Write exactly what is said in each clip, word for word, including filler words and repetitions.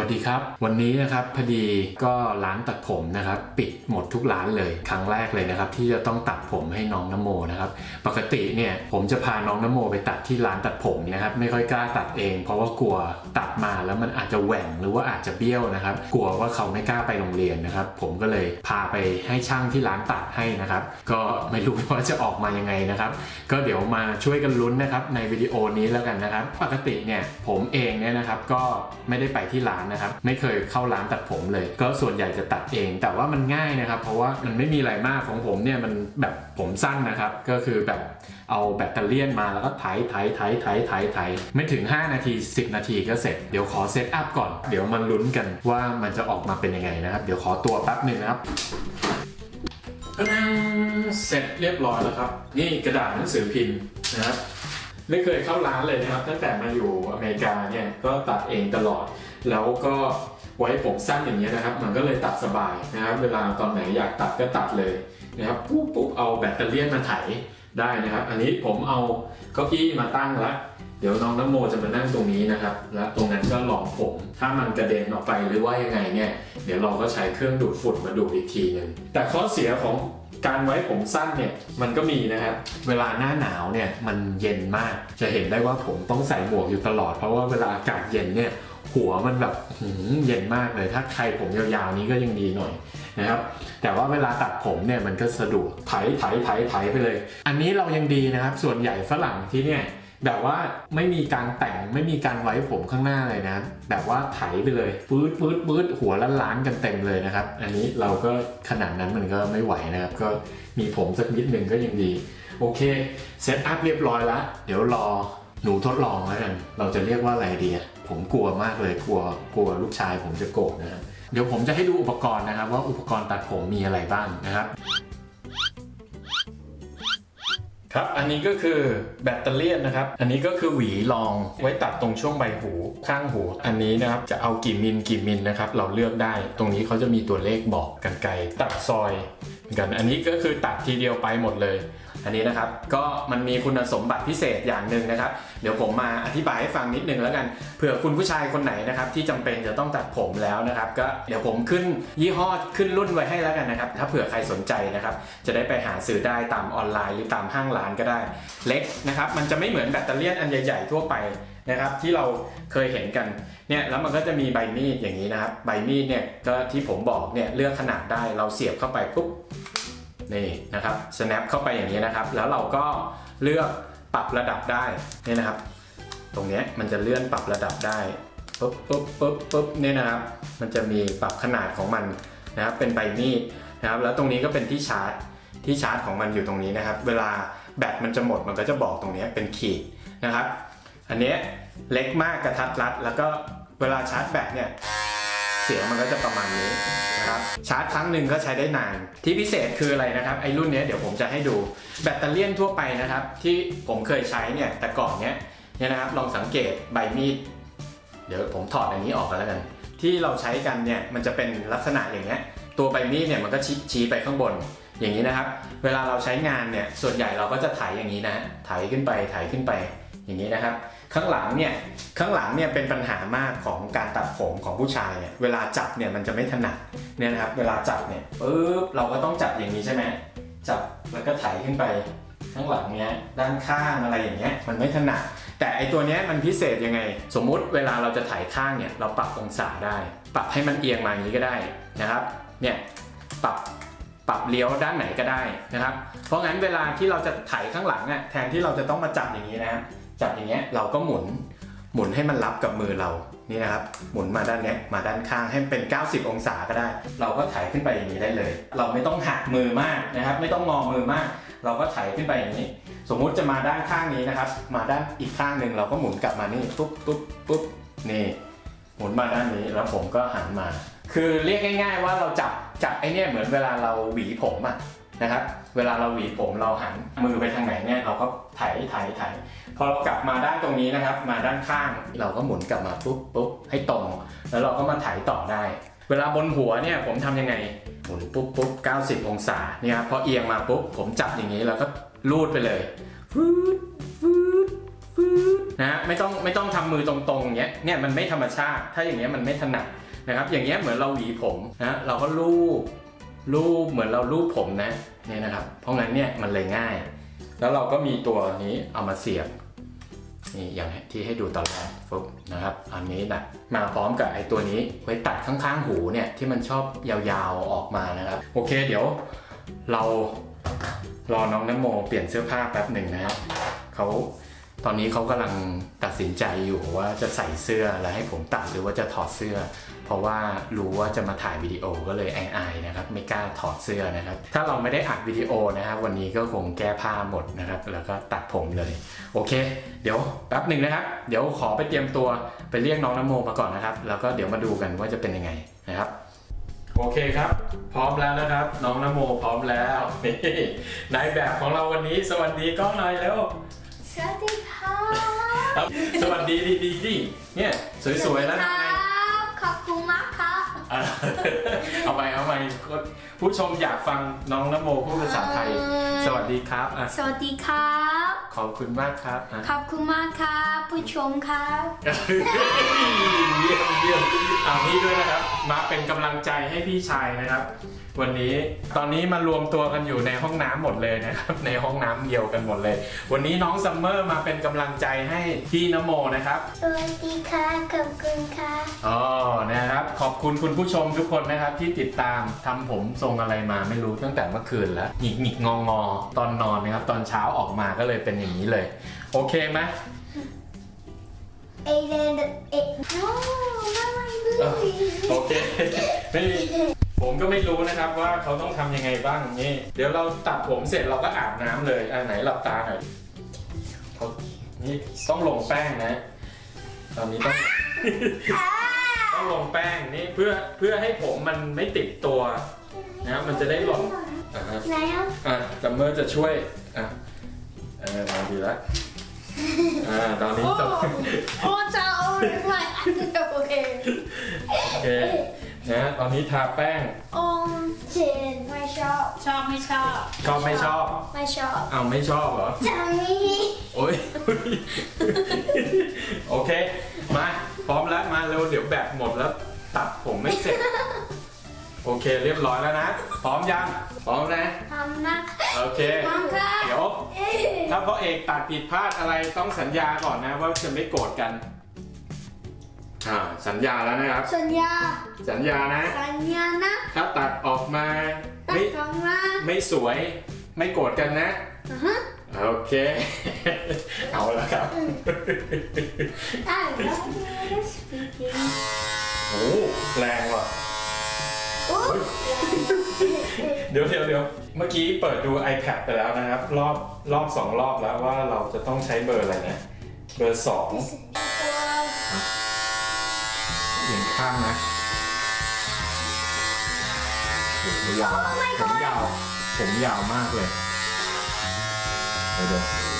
วัสดีครับวันนี้นะครับพอดีก็ร้านตัดผมนะครับปิดหมดทุกร้านเลยครั้งแรกเลยนะครับที่จะต้องตัดผมให้น้องนโมนะครับปกติเนี่ยผมจะพาน้องนโมไปตัดที่ร้านตัดผมนะครับไม่ค่อยกล้าตัดเองเพราะว่ากลัวตัดมาแล้วมันอาจจะแหว่งหรือว่าอาจจะเบี้ยวนะครับกลัวว่าเขาไม่กล้าไปโรงเรียนนะครับผมก็เลยพาไปให้ช่างที่ร้านตัดให้นะครับก็ไม่รู้ว่าจะออกมายังไงนะครับก็เดี๋ยวมาช่วยกันลุ้นนะครับในวิดีโอนี้แล้วกันนะครับปกติเนี่ยผมเองเนี่ยนะครับก็ไม่ได้ไปที่ร้านนะครับไม่เคยเข้าร้านตัดผมเลยก็ส่วนใหญ่จะตัดเองแต่ว่ามันง่ายนะครับเพราะว่ามันไม่มีอะไรมากของผมเนี่ยมันแบบผมสั้นนะครับก็คือแบบเอาแบตเตอรี่มาแล้วก็ไถไถไถไถไถไถไม่ถึงห้านาทีสิบนาทีก็เสร็จเดี๋ยวขอเซตอัพก่อนเดี๋ยวมาลุ้นกันว่ามันจะออกมาเป็นยังไงนะครับเดี๋ยวขอตัวแป๊บหนึ่งนะครับเสร็จเรียบร้อยแล้วครับนี่กระดาษหนังสือพิมพ์นะครับไม่เคยเข้าร้านเลยนะครับตั้งแต่มาอยู่อเมริกาเนี่ยก็ตัดเองตลอดแล้วก็ไว้ผมสั้นอย่างนี้นะครับมันก็เลยตัดสบายนะครับเวลาตอนไหนอยากตัดก็ตัดเลยนะครับปุ๊บปุ๊บเอาแบตเตอรี่มาไถได้นะครับอันนี้ผมเอาเก้าอี้มาตั้งแล้วเดี๋ยวน้องน้ำโมจะมานั่งตรงนี้นะครับแล้วตรงนั้นก็หลอมผมถ้ามันกระเด็นออกไปหรือว่ายังไงเนี่ยเดี๋ยวเราก็ใช้เครื่องดูดฝุ่นมาดูดอีกทีหนึ่งแต่ข้อเสียของการไว้ผมสั้นเนี่ยมันก็มีนะครับเวลาหน้าหนาวเนี่ยมันเย็นมากจะเห็นได้ว่าผมต้องใส่หมวกอยู่ตลอดเพราะว่าเวลาอากาศเย็นเนี่ยหัวมันแบบเย็นมากเลยถ้าใครผมยาวๆนี้ก็ยังดีหน่อยนะครับแต่ว่าเวลาตัดผมเนี่ยมันก็สะดวกไถไถไถไถไปเลยอันนี้เรายังดีนะครับส่วนใหญ่ฝรั่งที่เนี่ยแบบว่าไม่มีการแต่งไม่มีการไว้ผมข้างหน้าเลยนะแบบว่าไถไปเลยปื๊ดปื๊ดปื๊ดหัวล้านๆกันเต็มเลยนะครับอันนี้เราก็ขนาดนั้นมันก็ไม่ไหวนะครับก็มีผมสักนิดหนึ่งก็ยังดีโอเคเซตอัพเรียบร้อยแล้วเดี๋ยวรอหนูทดลองแล้วกันเราจะเรียกว่าอะไรดีผมกลัวมากเลยกลัวกลัวลูกชายผมจะโกรธนะครับเดี๋ยวผมจะให้ดูอุปกรณ์นะครับว่าอุปกรณ์ตัดผมมีอะไรบ้างนะครับครับอันนี้ก็คือแบตเตอรี่นะครับอันนี้ก็คือหวีรองไว้ตัดตรงช่วงใบหูข้างหูอันนี้นะครับจะเอากี่มิลกี่มิลนะครับเราเลือกได้ตรงนี้เขาจะมีตัวเลขบอกกรรไกรตัดซอยเหมือนกันอันนี้ก็คือตัดทีเดียวไปหมดเลยอันนี้นะครับก็มันมีคุณสมบัติพิเศษอย่างหนึ่งนะครับเดี๋ยวผมมาอธิบายให้ฟังนิดนึงแล้วกันเผื่อคุณผู้ชายคนไหนนะครับที่จำเป็นจะต้องตัดผมแล้วนะครับก็เดี๋ยวผมขึ้นยี่ห้อขึ้นรุ่นไว้ให้แล้วกันนะครับถ้าเผื่อใครสนใจนะครับจะได้ไปหาซื้อได้ตามออนไลน์หรือตามห้างร้านก็ได้เล็กนะครับมันจะไม่เหมือนแบตเตอรี่อันใหญ่ๆทั่วไปนะครับที่เราเคยเห็นกันเนี่ยแล้วมันก็จะมีใบมีดอย่างนี้นะครับใบมีดเนี่ยก็ที่ผมบอกเนี่ยเลือกขนาดได้เราเสียบเข้าไปปุ๊บนี่นะครับ snap เข้าไปอย่างนี้นะครับแล้วเราก็เลือกปรับระดับได้นี่นะครับตรงนี้มันจะเลื่อนปรับระดับได้ปุ๊บปุ๊บปุ๊บปุ๊บนี่นะครับมันจะมีปรับขนาดของมันนะครับเป็นใบมีดนะครับแล้วตรงนี้ก็เป็นที่ชาร์จที่ชาร์จของมันอยู่ตรงนี้นะครับเวลาแบตมันจะหมดมันก็จะบอกตรงนี้เป็นขีดนะครับอันนี้เล็กมากกระทัดรัดแล้วก็เวลาชาร์จแบตเนี่ยเสียงมันก็จะประมาณนี้นะครับชาร์จครั้งหนึ่งก็ใช้ได้นานที่พิเศษคืออะไรนะครับไอ้รุ่นนี้เดี๋ยวผมจะให้ดูแบตเตอรี่ทั่วไปนะครับที่ผมเคยใช้เนี่ยแต่ก่อนเนี้ยเนี่ยนะครับลองสังเกตใบมีดเดี๋ยวผมถอดอันนี้ออกกันแล้วกันที่เราใช้กันเนี่ยมันจะเป็นลักษณะอย่างเงี้ยตัวใบมีดเนี่ยมันก็ชี้ชี้ไปข้างบนอย่างนี้นะครับเวลาเราใช้งานเนี่ยส่วนใหญ่เราก็จะไถอย่างนี้นะไถขึ้นไปไถขึ้นไปอย่างนี้นะครับข้างหลังเนี่ยข้างหลังเนี่ยเป็นปัญหามากของการตัดผมของผู้ชายเนี่ยเวลาจับเนี่ยมันจะไม่ถนัดเนี่ยนะครับเวลาจับเนี่ยปึ๊บเราก็ต้องจับอย่างนี้ใช่ไหมจับแล้วก็ไถขึ้นไปข้างหลังเนี้ยด้านข้างอะไรอย่างเงี้ยมันไม่ถนัดแต่ไอตัวเนี้ยมันพิเศษยังไงสมมุติเวลาเราจะไถข้างเนี่ยเราปรับองศาได้ปรับให้มันเอียงมาอย่างนี้ก็ได้นะครับเนี่ยปรับปรับเลี้ยวด้านไหนก็ได้นะครับเพราะงั้นเวลาที่เราจะไถข้างหลังอ่ะแทนที่เราจะต้องมาจับอย่างนี้นะจับอย่างเงี้ยเราก็หมุนหมุนให้มันรับกับมือเรานี่นะครับหมุนมาด้านนี้มาด้านข้างให้เป็นเก้าสิบองศาก็ได้เราก็ไถขึ้นไปอย่างนี้ได้เลยเราไม่ต้องหักมือมากนะครับไม่ต้องงอมือมากเราก็ไถขึ้นไปอย่างนี้สมมุติจะมาด้านข้างนี้นะครับมาด้านอีกข้างหนึ่งเราก็หมุนกลับมานี่ปุ๊บปุ๊บปุ๊บนี่หมุนมาด้านนี้แล้วผมก็หันมาคือเรียกง่ายๆว่าเราจับจับไอ้นี่เหมือนเวลาเราหวีผมอะนะครับเวลาเราหวีผมเราหันมือไปทางไหนเนี่ยเราก็ไถไถไถพอเรากลับมาด้านตรงนี้นะครับมาด้านข้างเราก็หมุนกลับมาปุ๊บปุ๊บให้ตรงแล้วเราก็มาไถต่อได้เวลาบนหัวเนี่ยผมทำยังไงหมุนปุ๊บปุ๊บเก้าสิบองศาเนี่ยครับพอเอียงมาปุ๊บผมจับอย่างนี้แล้วก็ลูดไปเลยฟืดฟืดฟืดนะฮะไม่ต้องไม่ต้องทำมือตรงๆอย่างเงี้ยเนี่ยมันไม่ธรรมชาติถ้าอย่างเงี้ยมันไม่ถนัดนะครับอย่างเงี้ยเหมือนเราหวีผมนะเราก็ลูบลูบเหมือนเราลูบผมนะเนี่ยนะครับเพราะงั้นเนี่ยมันเลยง่ายแล้วเราก็มีตัวนี้เอามาเสียบนี่อย่างที่ให้ดูตอนแรกฟุบนะครับอันนี้นะมาพร้อมกับไอ้ตัวนี้ไว้ตัดข้างๆหูเนี่ยที่มันชอบยาวๆออกมานะครับโอเคเดี๋ยวเรารอน้องน้ำโมเปลี่ยนเสื้อผ้าแป๊บหนึ่งนะฮะเขาตอนนี้เขากำลังตัดสินใจอยู่ว่าจะใส่เสื้อแล้วให้ผมตัดหรือว่าจะถอดเสื้อเพราะว่ารู้ว่าจะมาถ่ายวิดีโอก็เลยอายๆนะครับไม่กล้าถอดเสื้อนะครับถ้าเราไม่ได้อัดวิดีโอนะครับวันนี้ก็คงแก้ผ้าหมดนะครับแล้วก็ตัดผมเลยโอเคเดี๋ยวแป๊บหนึ่งนะครับเดี๋ยวขอไปเตรียมตัวไปเรียกน้องน้ำโมมาก่อนนะครับแล้วก็เดี๋ยวมาดูกันว่าจะเป็นยังไงนะครับโอเคครับพร้อมแล้วนะครับน้องน้ำโมพร้อมแล้วนี่นายแบบของเราวันนี้สวัสดีก้องหน่อยแล้วสวัสดีค่ะสวัสดีดีดีดิเนี่ยสวยๆแล้วทำไงขอบคุณมากค่ะเอาไปเอาไปผู้ชมอยากฟังน้องน้ำโมพูดภาษาไทยสวัสดีครับสวัสดีครับขอบคุณมากครับขอบคุณมากค่ะผู้ชมครับเยี่ยมเยี่ยมเอาพี่ด้วยนะครับมาเป็นกำลังใจให้พี่ชายนะครับวันนี้ตอนนี้มารวมตัวกันอยู่ในห้องน้ำหมดเลยนะครับในห้องน้ำเดียวกันหมดเลยวันนี้น้องซัมเมอร์มาเป็นกำลังใจให้พี่นโมนะครับสวัสดีค่ะขอบคุณค่ะอ๋อนะครับขอบคุณคุณผู้ชมทุกคนนะครับที่ติดตามทำผมทรงอะไรมาไม่รู้ตั้งแต่เมื่อคืนแล้วหงิกหงิกงองอตอนนอนนะครับตอนเช้าออกมาก็เลยเป็นอย่างนี้เลยโอเคไหมเอเดนเอโน้ไม่ไม่โอเคไม่ผมก็ไม่รู้นะครับว่าเขาต้องทำยังไงบ้างนี่เดี๋ยวเราตัดผมเสร็จเราก็อาบน้ำเลยอันไหนหลับตาหน่อยเขานี่ต้องลงแป้งนะตอนนี้ต้องต้องลงแป้งนี่เพื่อเพื่อให้ผมมันไม่ติดตัวนะมันจะได้หล่นอ่ะอ่ะจัมเมอร์จะช่วยอ่ะเออมาดีแล้วอ่าตอนนี้จะโอ้เจ้าไม่อันนี้โอเคโอเคนะตอนนี้ทาแป้งโอ้เจนไม่ชอบชอบไม่ชอบชอบไม่ชอบไม่ชอบอ้าวไม่ชอบเหรอจังนี้โอ้ยโอเคมาพร้อมแล้วมาเร็วเดี๋ยวแบตหมดแล้วตัดผมไม่เสร็จโอเคเรียบร้อยแล้วนะพร้อมยังพร้อมนะพร้อมนะโอเคเดี๋ยวถ้าพ่อเอกตัดผิดพลาดอะไรต้องสัญญาก่อนนะว่าจะไม่โกรธกันอ่าสัญญาแล้วนะครับสัญญาสัญญานะสัญญานะถ้าตัดออกมาไม่ไม่สวยไม่โกรธกันนะโอเคเอาละครับโอ้แรงว่ะเดี๋ยวเดี๋ยวเดี๋ยวเมื่อกี้เปิดดู iPad ไปแล้วนะครับรอบรอบสองรอบแล้วว่าเราจะต้องใช้เบอร์อะไรนะเบอร์สองเอียงข้างนะผมยาวผมยาวผมยาวมากเลยเดี๋ยว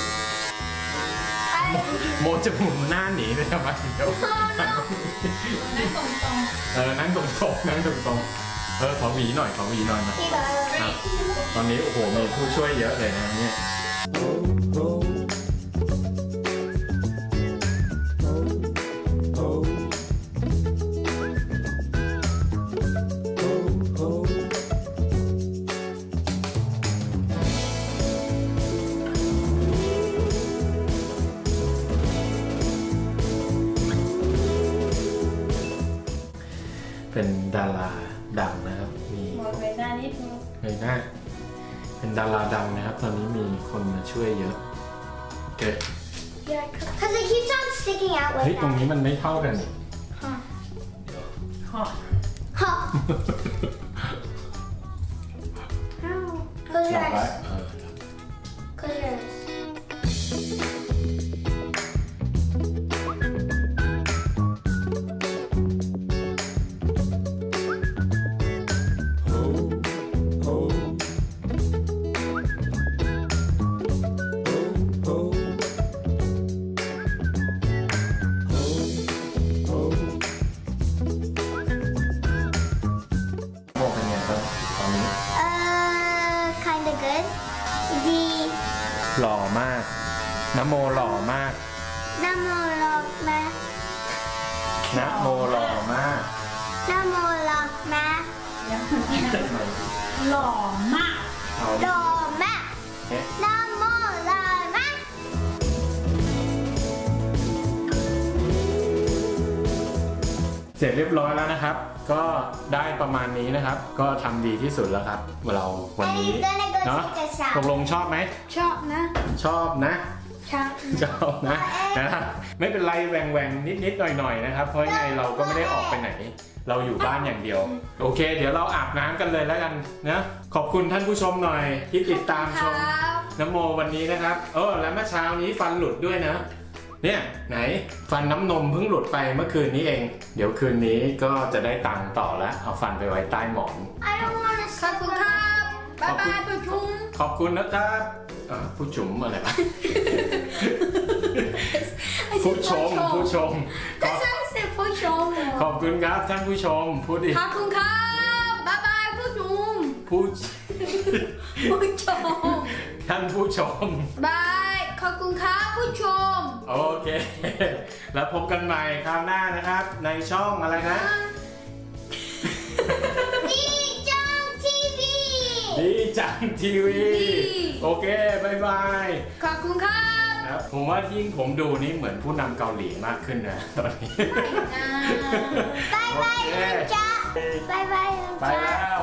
โมจะหมุนหน้าหนีไปทำไมเดี๋ยวนั่งตรงๆเออนั่งตรงๆนั่งตรงๆเออขอหวีหน่อยขอหวีหน่อยนะตอนนี้โอ้โหมีผู้ช่วยเยอะเลยนะเนี่ยเป็นดาราดังนะครับมีเงยหน้านิดนึงเงยหน้าเป็นดาราดังนะครับตอนนี้มีคนมาช่วยเยอะเกิด Because it keeps on sticking out like that เฮ้ยตรงนี้มันไม่เท่ากันฮะฮะฮะ Close your eyes Close your eyes หล่อมากน้ำโมหล่อมากน้ำโมรอแม่นะโมหล่อมากน้ำโมรอแม่หล่อมากเอารอแม่เอ๊ะน้ำโมรอแม่เสร็จเรียบร้อยแล้วนะครับ ก็ได้ประมาณนี้นะครับ ก็ทำดีที่สุดแล้วครับ เราวันนี้เนาะตกลงชอบไหมชอบนะชอบนะชอบชอบนะนะครับไม่เป็นไรแหวงแหวงนิดนิดๆหน่อยหน่อยๆนะครับ เพราะยังไงเราก็ไม่ได้ออกไปไหน เราอยู่บ้านอย่างเดียว โอเค เดี๋ยวเราอาบน้ำกันเลยแล้วกันนะขอบคุณท่านผู้ชมหน่อยที่ติดตามชมน้ำโมวันนี้นะครับเออแล้วเมื่อเช้านี้ฟันหลุดด้วยนะเนี่ยไหนฟันน้ำนมเพิ่งหลุดไปเมื่อคืนนี้เอง เดี๋ยวคืนนี้ก็จะได้ตังค์ต่อแล้วเอาฟันไปไว้ใต้หมอน I don't wanna ขอบคุณครับบ๊ายบายผู้ชมขอบคุณนะครับอ่ะผู้จุ๋มอะไรวะ ผู้ชมผู้ชมก็ใช่สิผู้ชมขอบคุณครับท่านผู้ชมพูดดิขอบคุณครับบ๊ายบายผู้ชมผู้ผู้ชมท่านผู้ชมบายขอบคุณครับผู้ชมโอเค แล้วพบกันใหม่คราวหน้านะครับ ในช่องอะไรนะดีจังทีวีดีจังทีวีดีโอเคบายบายขอบคุณครับครับผมว่ายิ่งผมดูนี่เหมือนผู้นำเกาหลีมากขึ้นนะตอนนี้บายบายโอเคนะจ๊ะบายบายนะไปจ๊ะแล้ว